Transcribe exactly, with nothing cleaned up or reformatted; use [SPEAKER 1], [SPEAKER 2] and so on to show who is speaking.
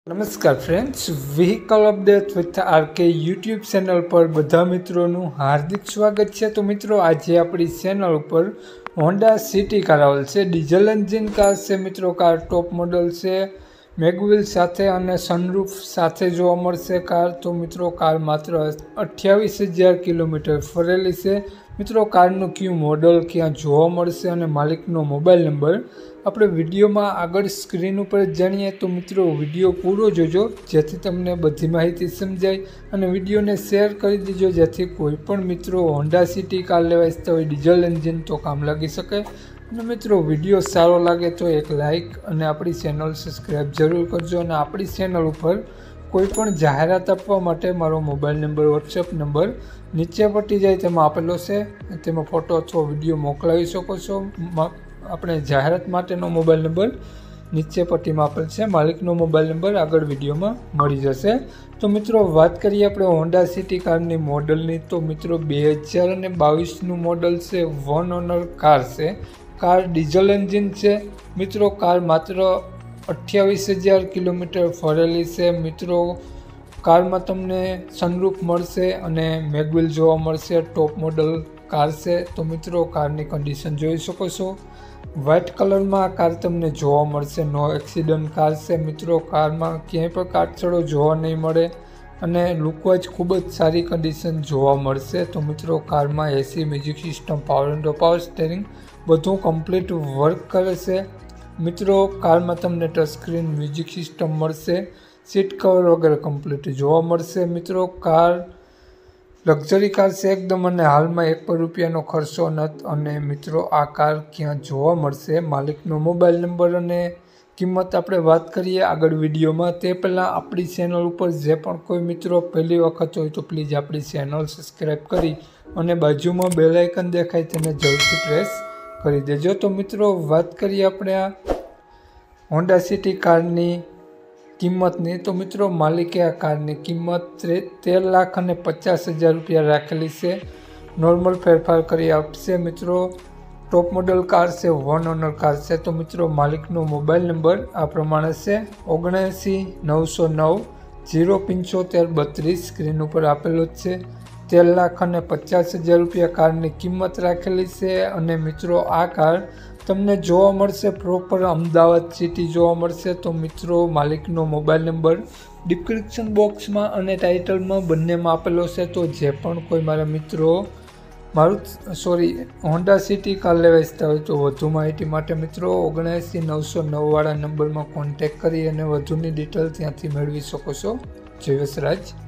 [SPEAKER 1] નમસ્કાર friends, vehicle update with RK YouTube channel પર બધા મિત્રોનું હાર્દિક સ્વાગત છે। તો મિત્રો, આજે આપણી ચેનલ ઉપર હોન્ડા સિટી કાર આવેલ છે। ડીઝલ એન્જિન કાર છે મિત્રો। કાર ટોપ મોડલ છે, મેગવિલ સાથે અને સનરૂફ સાથે જોવા મળશે કાર। તો મિત્રો, કાર માત્ર અઠ્યાવીસ હજાર કિલોમીટર ફરેલી છે મિત્રો। કારનું કયું મોડલ ક્યાં જોવા મળશે અને માલિકનો મોબાઈલ નંબર આપણે વિડીયોમાં આગળ સ્ક્રીન ઉપર જાણીએ। તો મિત્રો, વિડીયો પૂરો જોજો જેથી તમને બધી માહિતી સમજાય અને વિડીયોને શેર કરી દેજો જેથી કોઈ પણ મિત્રો હોન્ડા સિટી કાર લેવા ઈચ્છતા હોય ડીઝલ એન્જિન તો કામ લાગી શકે। અને મિત્રો, વિડીયો સારો લાગે તો એક લાઇક અને આપણી ચેનલ સબસ્ક્રાઈબ જરૂર કરજો। અને આપણી ચેનલ ઉપર કોઈ પણ જાહેરાત આપવા માટે મારો મોબાઈલ નંબર વોટ્સએપ નંબર નીચે પટી જાય તેમાં આપેલો છે, તેમાં ફોટો અથવા વિડીયો મોકલાવી શકો છો। આપણે જાહેરાત માટેનો મોબાઈલ નંબર નીચે પટ્ટીમાં આપેલ છે, માલિકનો મોબાઈલ નંબર આગળ વિડીયોમાં મળી જશે। તો મિત્રો, વાત કરીએ આપણે હોન્ડા સિટી કારની મોડલની। તો મિત્રો, બે હજાર અને બાવીસનું મોડલ છે, વન ઓનર કાર છે। કાર ડીઝલ એન્જિન છે મિત્રો। કાર માત્ર અઠ્યાવીસ હજાર કિલોમીટર ફરેલી છે મિત્રો। કારમાં તમને સનરૂફ મળશે અને મેગવિલ જોવા મળશે। ટોપ મોડલ કાર છે। તો મિત્રો, કારની કન્ડિશન જોઈ શકો છો। વ્હાઇટ કલરમાં આ કાર તમને જોવા મળશે। નો એક્સિડન્ટ કાર છે મિત્રો। કારમાં ક્યાંય પણ કાટછડો જોવા નહીં મળે અને લુકવાઇઝ ખૂબ જ સારી કન્ડિશન જોવા મળશે। તો મિત્રો, કારમાં AC, music system, power window, power steering બધું કમ્પ્લીટ વર્ક કરે છે મિત્રો। કારમાં તમને ટચ સ્ક્રીન મ્યુઝિક સિસ્ટમ મળશે। સીટ કવર વગેરે કમ્પ્લીટ જોવા મળશે મિત્રો। કાર લક્ઝરી કાર છે એકદમ અને હાલમાં એક પણ રૂપિયાનો ખર્ચો નથી। અને મિત્રો, આ કાર ક્યાં જોવા મળશે, માલિકનો મોબાઈલ નંબર અને કિંમત આપણે વાત કરીએ આગળ વિડીયોમાં। તે પહેલાં આપણી ચેનલ ઉપર જે પણ કોઈ મિત્રો પહેલી વખત હોય તો પ્લીઝ આપણી ચેનલ સબસ્ક્રાઈબ કરી અને બાજુમાં બેલ આઇકન દેખાય તેને જરૂરથી પ્રેસ કરી દેજો। તો મિત્રો, વાત કરીએ આપણે આ હોન્ડા સિટી કારની કિંમતની। તો મિત્રો, માલિકે આ કારની કિંમત તેર લાખ અને પચાસ હજાર રૂપિયા રાખેલી છે। નોર્મલ ફેરફાર કરી આપશે મિત્રો। ટોપ મોડલ કાર છે, વન ઓનર કાર છે। તો મિત્રો, માલિકનો મોબાઈલ નંબર આ પ્રમાણે છે, ઓગણએંસી નવસો નવ જીરો પંચોતેર બત્રીસ સ્ક્રીન ઉપર આપેલો જ છે। તેર લાખ અને પચાસ હજાર રૂપિયા કારની કિંમત રાખેલી છે। અને મિત્રો, આ કાર તમને જોવા મળશે પ્રોપર અમદાવાદ સિટી જોવા મળશે। તો મિત્રો, માલિકનો મોબાઈલ નંબર ડિસ્ક્રિપ્શન બોક્સમાં અને ટાઇટલમાં બંનેમાં આપેલો છે। તો જે પણ કોઈ મારા મિત્રો મારું સોરી હોન્ડા સિટી કાર લેવા ઈચ્છતા હોય તો વધુ માહિતી માટે મિત્રો ઓગણએંસી નવસો નવ વાળા નંબરમાં કોન્ટેક્ટ કરી અને વધુની ડિટેલ ત્યાંથી મેળવી શકો છો। જય વસરાજ।